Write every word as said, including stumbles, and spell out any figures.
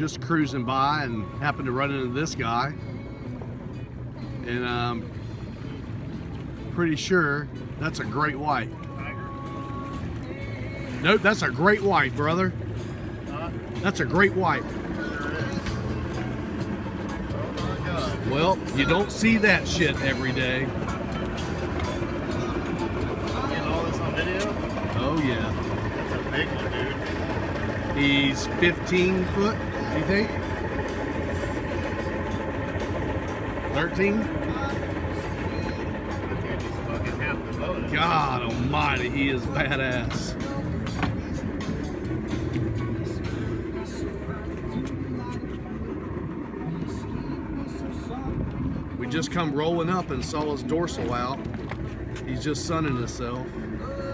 just cruising by and happened to run into this guy. And I'm pretty sure that's a great white. Nope, that's a great white, brother. That's a great white. Well, you don't see that shit every day. Getting all this on video? Oh yeah. That's a big one, dude. He's fifteen foot, you think? thirteen? Dude, he's fucking half the boat. God almighty, he is badass. We just come rolling up and saw his dorsal out. He's just sunning himself.